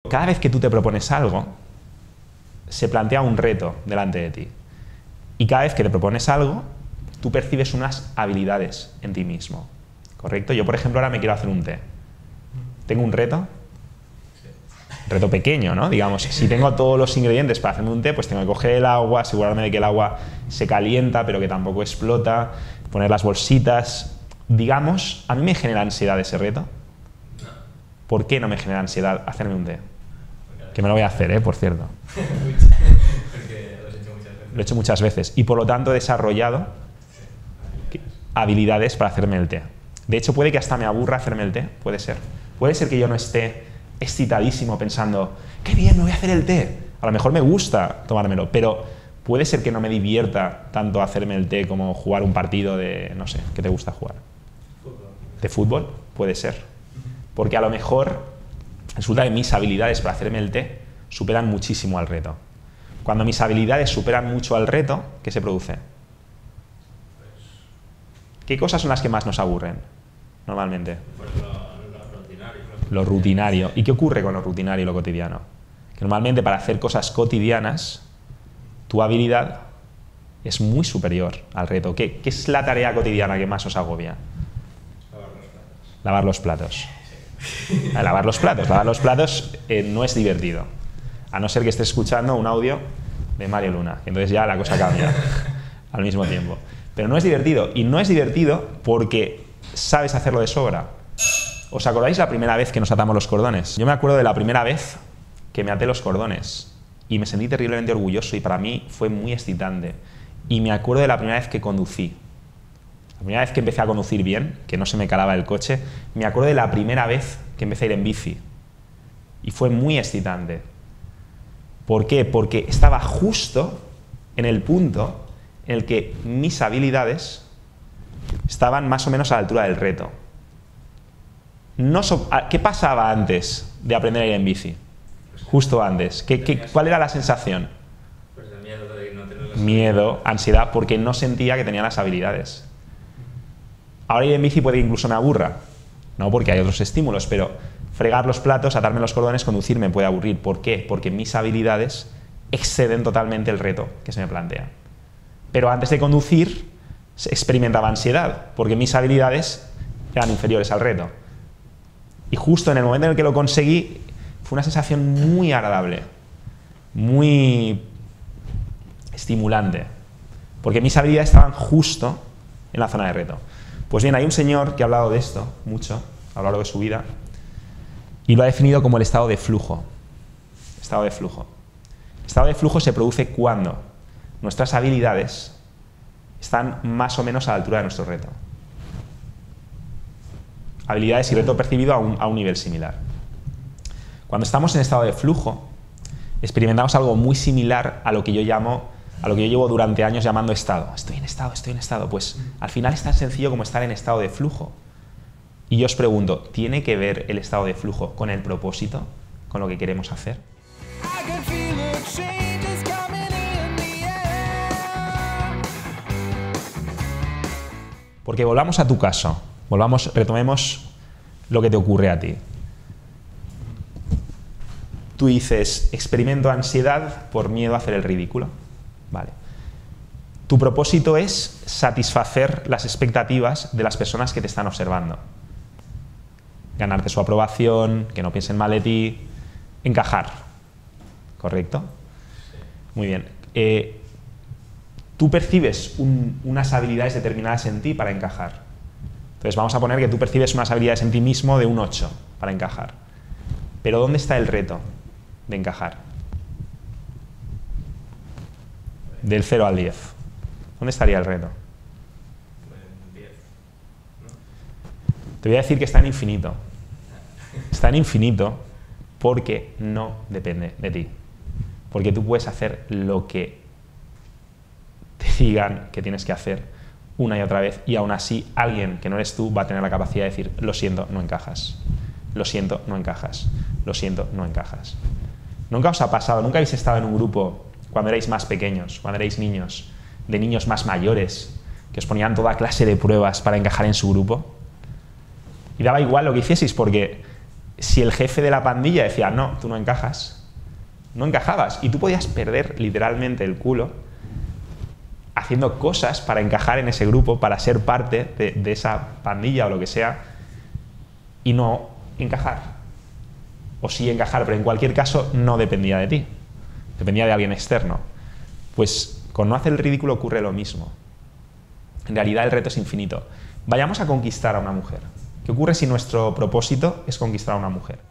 Cada vez que tú te propones algo, se plantea un reto delante de ti. Y cada vez que te propones algo, tú percibes unas habilidades en ti mismo. ¿Correcto? Yo, por ejemplo, ahora me quiero hacer un té. ¿Tengo un reto? Un reto pequeño, ¿no? Digamos, si tengo todos los ingredientes para hacerme un té, pues tengo que coger el agua, asegurarme de que el agua se calienta, pero que tampoco explota, poner las bolsitas. Digamos, ¿a mí me genera ansiedad ese reto? ¿Por qué no me genera ansiedad hacerme un té? Que me lo voy a hacer, por cierto. Lo he hecho muchas veces. Y por lo tanto he desarrollado habilidades para hacerme el té. De hecho, puede que hasta me aburra hacerme el té, puede ser. Puede ser que yo no esté excitadísimo pensando, ¡qué bien, me voy a hacer el té! A lo mejor me gusta tomármelo, pero puede ser que no me divierta tanto hacerme el té como jugar un partido de, no sé, ¿qué te gusta jugar? ¿De fútbol? Puede ser. Porque a lo mejor resulta que mis habilidades para hacerme el té superan muchísimo al reto. Cuando mis habilidades superan mucho al reto, ¿qué se produce? ¿Qué cosas son las que más nos aburren normalmente? Pues lo rutinario. Lo rutinario. ¿Y qué ocurre con lo rutinario y lo cotidiano? Que normalmente para hacer cosas cotidianas, tu habilidad es muy superior al reto. ¿Qué es la tarea cotidiana que más os agobia? Lavar los platos. Lavar los platos. Lavar los platos no es divertido. A no ser que estés escuchando un audio de Mario Luna. Entonces ya la cosa cambia al mismo tiempo. Pero no es divertido. Y no es divertido porque sabes hacerlo de sobra. ¿Os acordáis la primera vez que nos atamos los cordones? Yo me acuerdo de la primera vez que me até los cordones. Y me sentí terriblemente orgulloso y para mí fue muy excitante. Y me acuerdo de la primera vez que conducí. La primera vez que empecé a conducir bien, que no se me calaba el coche. Me acuerdo de la primera vez que empecé a ir en bici. Y fue muy excitante. ¿Por qué? Porque estaba justo en el punto en el que mis habilidades estaban más o menos a la altura del reto. ¿Qué pasaba antes de aprender a ir en bici? Justo antes. ¿Cuál era la sensación? Pues el miedo de no tener las Miedo, ansiedad, porque no sentía que tenía las habilidades. Ahora ir en bici puede que incluso me aburra. No, porque hay otros estímulos, pero fregar los platos, atarme los cordones, conducir me puede aburrir. ¿Por qué? Porque mis habilidades exceden totalmente el reto que se me plantea. Pero antes de conducir experimentaba ansiedad, porque mis habilidades eran inferiores al reto. Y justo en el momento en el que lo conseguí, fue una sensación muy agradable, muy estimulante, porque mis habilidades estaban justo en la zona de reto. Pues bien, hay un señor que ha hablado de esto mucho a lo largo de su vida y lo ha definido como el estado de flujo. Estado de flujo. Estado de flujo se produce cuando nuestras habilidades están más o menos a la altura de nuestro reto. Habilidades y reto percibido a un nivel similar. Cuando estamos en estado de flujo, experimentamos algo muy similar a lo que yo llevo durante años llamando estado. Estoy en estado. Pues al final es tan sencillo como estar en estado de flujo. Y yo os pregunto, ¿tiene que ver el estado de flujo con el propósito, con lo que queremos hacer? Porque volvamos a tu caso, retomemos lo que te ocurre a ti. Tú dices, experimento ansiedad por miedo a hacer el ridículo. Vale. Tu propósito es satisfacer las expectativas de las personas que te están observando. Ganarte su aprobación, que no piensen mal de ti, encajar. ¿Correcto? Muy bien. Tú percibes unas habilidades determinadas en ti para encajar. Entonces vamos a poner que tú percibes unas habilidades en ti mismo de un 8 para encajar. Pero ¿dónde está el reto de encajar? Del 0 al 10. ¿Dónde estaría el reto? 10. Te voy a decir que está en infinito. Está en infinito porque no depende de ti. Porque tú puedes hacer lo que te digan que tienes que hacer una y otra vez y aún así alguien que no eres tú va a tener la capacidad de decir, lo siento, no encajas. Lo siento, no encajas. Lo siento, no encajas. ¿Nunca os ha pasado? ¿Nunca habéis estado en un grupo cuando erais más pequeños, cuando erais niños, de niños más mayores, que os ponían toda clase de pruebas para encajar en su grupo? Y daba igual lo que hicieseis porque si el jefe de la pandilla decía, no, tú no encajas, no encajabas. Y tú podías perder literalmente el culo haciendo cosas para encajar en ese grupo, para ser parte de esa pandilla o lo que sea, y no encajar. O sí encajar, pero en cualquier caso no dependía de ti, dependía de alguien externo. Pues con no hacer el ridículo ocurre lo mismo. En realidad el reto es infinito. Vayamos a conquistar a una mujer. ¿Qué ocurre si nuestro propósito es conquistar a una mujer?